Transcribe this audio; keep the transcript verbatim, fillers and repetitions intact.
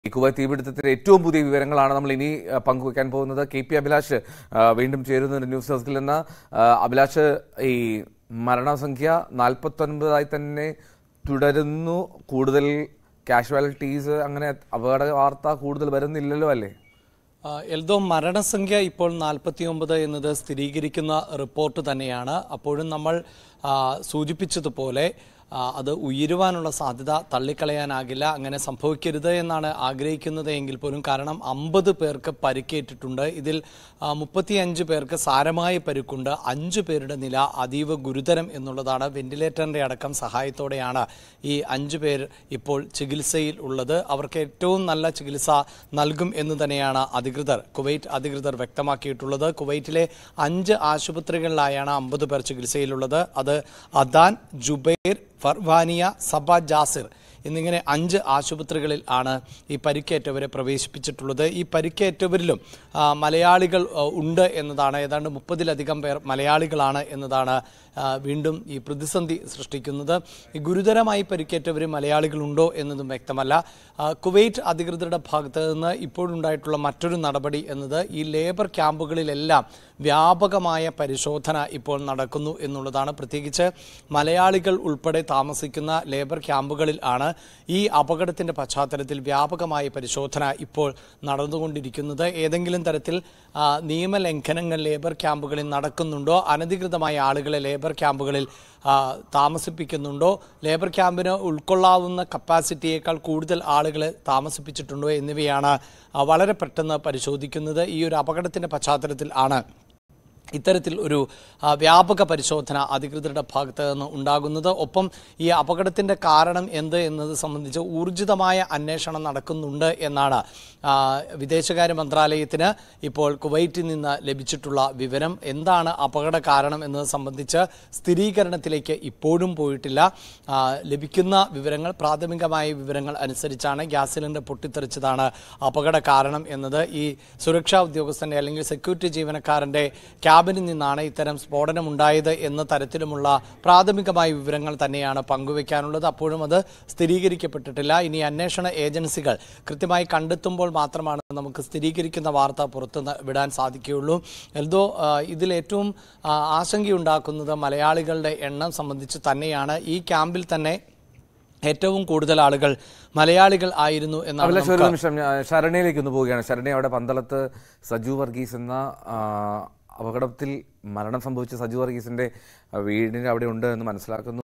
Kuwait തീപിടുത്തത്തിന്റെ ഏറ്റവും പുതിയ വിവരങ്ങളാണ് നമ്മൾ ഇനി പങ്കുവയ്ക്കാൻ പോകുന്നത്. കെ പി അഭിലാഷ് വീണ്ടും ചേരുന്ന ന്യൂസ് ഡെസ്കിൽ നിന്ന്. അഭിലാഷ്, ഈ മരണസംഖ്യ നാൽപ്പത്തൊൻപതായി തന്നെ തുടരുന്നു. കൂടുതൽ കാഷ്വാലിറ്റീസ്, അങ്ങനെ അപകട വാർത്ത കൂടുതൽ വരുന്നില്ലല്ലോ അല്ലേ? എൽദോ, മരണസംഖ്യ ഇപ്പോൾ നാൽപ്പത്തി ഒമ്പത് എന്നത് സ്ഥിരീകരിക്കുന്ന റിപ്പോർട്ട് തന്നെയാണ്. അപ്പോഴും നമ്മൾ സൂചിപ്പിച്ചതുപോലെ അത് ഉയരുവാനുള്ള സാധ്യത തള്ളിക്കളയാനാകില്ല. അങ്ങനെ സംഭവിക്കരുത് എന്നാണ് ആഗ്രഹിക്കുന്നത് എങ്കിൽ പോലും, കാരണം അമ്പത് പേർക്ക് പരിക്കേറ്റിട്ടുണ്ട്. ഇതിൽ മുപ്പത്തിയഞ്ച് പേർക്ക് സാരമായ പരിക്കുണ്ട്. അഞ്ചു പേരുടെ നില അതീവ ഗുരുതരം എന്നുള്ളതാണ്. വെന്റിലേറ്ററിൻ്റെ അടക്കം സഹായത്തോടെയാണ് ഈ അഞ്ചു പേർ ഇപ്പോൾ ചികിത്സയിൽ ഉള്ളത്. അവർക്ക് ഏറ്റവും നല്ല ചികിത്സ നൽകും എന്ന് തന്നെയാണ് അധികൃതർ കുവൈറ്റ് അധികൃതർ വ്യക്തമാക്കിയിട്ടുള്ളത്. കുവൈറ്റിലെ അഞ്ച് ആശുപത്രികളിലായാണ് അമ്പത് പേർ ചികിത്സയിലുള്ളത്. അത് അദാൻ, ജുബൈർ, ഫർവാനിയ, സബ, ജാസിർ എന്നിങ്ങനെ അഞ്ച് ആശുപത്രികളിൽ ആണ് ഈ പരിക്കേറ്റവരെ പ്രവേശിപ്പിച്ചിട്ടുള്ളത്. ഈ പരിക്കേറ്റവരിലും മലയാളികൾ ഉണ്ട് എന്നതാണ്. ഏതാണ്ട് മുപ്പതിലധികം പേർ മലയാളികളാണ് എന്നതാണ് വീണ്ടും ഈ പ്രതിസന്ധി സൃഷ്ടിക്കുന്നത്. ഈ ഗുരുതരമായി പരിക്കേറ്റവർ മലയാളികളുണ്ടോ എന്നതും വ്യക്തമല്ല. കുവൈറ്റ് അധികൃതരുടെ ഭാഗത്ത് നിന്ന് ഇപ്പോഴുണ്ടായിട്ടുള്ള മറ്റൊരു നടപടി എന്നത് ഈ ലേബർ ക്യാമ്പുകളിലെല്ലാം വ്യാപകമായ പരിശോധന ഇപ്പോൾ നടക്കുന്നു എന്നുള്ളതാണ്. പ്രത്യേകിച്ച് മലയാളികൾ ഉൾപ്പെടെ താമസിക്കുന്ന ലേബർ ക്യാമ്പുകളിൽ ആണ് ഈ അപകടത്തിൻ്റെ പശ്ചാത്തലത്തിൽ വ്യാപകമായ പരിശോധന ഇപ്പോൾ നടന്നുകൊണ്ടിരിക്കുന്നത്. ഏതെങ്കിലും തരത്തിൽ നിയമലംഘനങ്ങൾ ലേബർ ക്യാമ്പുകളിൽ നടക്കുന്നുണ്ടോ, അനധികൃതമായ ആളുകളെ ലേബർ ക്യാമ്പുകളിൽ താമസിപ്പിക്കുന്നുണ്ടോ, ലേബർ ക്യാമ്പിന് ഉൾക്കൊള്ളാവുന്ന കപ്പാസിറ്റിയേക്കാൾ കൂടുതൽ ആളുകളെ താമസിപ്പിച്ചിട്ടുണ്ടോ എന്നിവയാണ് വളരെ പെട്ടെന്ന് പരിശോധിക്കുന്നത്. ഈ ഒരു അപകടത്തിൻ്റെ പശ്ചാത്തലത്തിൽ ആണ് ഇത്തരത്തിൽ ഒരു വ്യാപക പരിശോധന അധികൃതരുടെ ഭാഗത്ത് നിന്ന് ഉണ്ടാകുന്നത്. ഒപ്പം ഈ അപകടത്തിൻ്റെ കാരണം എന്ത് എന്നത് സംബന്ധിച്ച് ഊർജിതമായ അന്വേഷണം നടക്കുന്നുണ്ട് എന്നാണ് വിദേശകാര്യ മന്ത്രാലയത്തിന് ഇപ്പോൾ കുവൈറ്റിൽ നിന്ന് ലഭിച്ചിട്ടുള്ള വിവരം. എന്താണ് അപകട കാരണം എന്നത് സംബന്ധിച്ച് സ്ഥിരീകരണത്തിലേക്ക് ഇപ്പോഴും പോയിട്ടില്ല. ലഭിക്കുന്ന വിവരങ്ങൾ, പ്രാഥമികമായ വിവരങ്ങൾ അനുസരിച്ചാണ് ഗ്യാസ് സിലിണ്ടർ പൊട്ടിത്തെറിച്ചതാണ് അപകട കാരണം എന്നത്. ഈ സുരക്ഷാ ഉദ്യോഗസ്ഥൻ്റെ അല്ലെങ്കിൽ സെക്യൂരിറ്റി ജീവനക്കാരൻ്റെ ക്യാബിനിൽ നിന്നാണ് ഇത്തരം സ്ഫോടനം ഉണ്ടായത് എന്ന തരത്തിലുമുള്ള പ്രാഥമികമായ വിവരങ്ങൾ തന്നെയാണ് പങ്കുവയ്ക്കാനുള്ളത്. അപ്പോഴും അത് സ്ഥിരീകരിക്കപ്പെട്ടിട്ടില്ല. ഇനി അന്വേഷണ ഏജൻസികൾ കൃത്യമായി കണ്ടെത്തുമ്പോൾ മാത്രമാണ് നമുക്ക് സ്ഥിരീകരിക്കുന്ന വാർത്ത പുറത്ത് വിടാൻ സാധിക്കുകയുള്ളൂ. എൽദോ, ഇതിലേറ്റവും ആശങ്കയുണ്ടാക്കുന്നത് മലയാളികളുടെ എണ്ണം സംബന്ധിച്ച് തന്നെയാണ്. ഈ ക്യാമ്പിൽ തന്നെ ഏറ്റവും കൂടുതൽ ആളുകൾ മലയാളികൾ ആയിരുന്നു എന്നാണ്. ഒരു നിമിഷം ശരണയിലേക്ക് ഒന്ന് പോവുകയാണ്. ശരണ, അവിടെ പന്തളത്ത് സജു വർഗീസ് എന്ന അപകടത്തിൽ മരണം സംഭവിച്ച സജു വർഗീസിന്റെ വീടിന് അവിടെ ഉണ്ട് എന്ന് മനസ്സിലാക്കുന്നു.